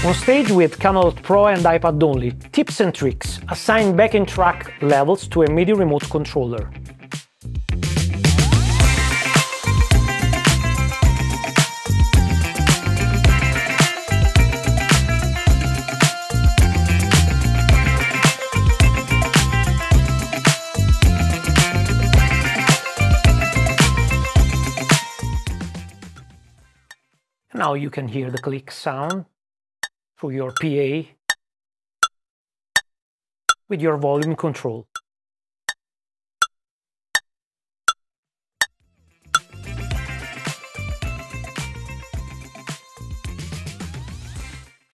On stage with Camelot Pro and iPad only, tips and tricks. Assign backing track levels to a MIDI remote controller. Now you can hear the click sound through your PA with your volume control.